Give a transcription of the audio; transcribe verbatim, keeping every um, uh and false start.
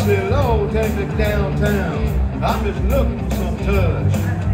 say, Lord, take me downtown. I'm just looking for some touch.